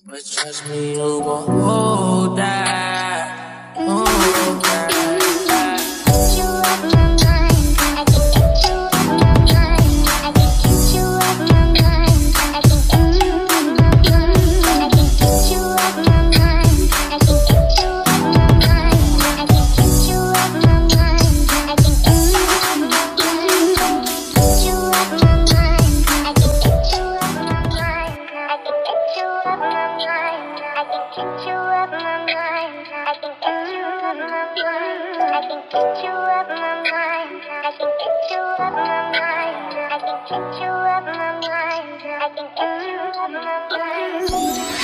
But trust me, you gon' hold that. Hold that. Get you off my mind. I can get you off my mind. I can get you off my mind. I can get you off my mind. I can get you off my mind. I can get you off my mind. I can get you off my mind. I can get you off my mind. Get you off my mind. I can get you off my mind. I can get you off my mind. I can get you off my mind. I can get you off my mind. I can get you off my mind. I can get you off my mind. I can get you off my mind. I can get you off my mind.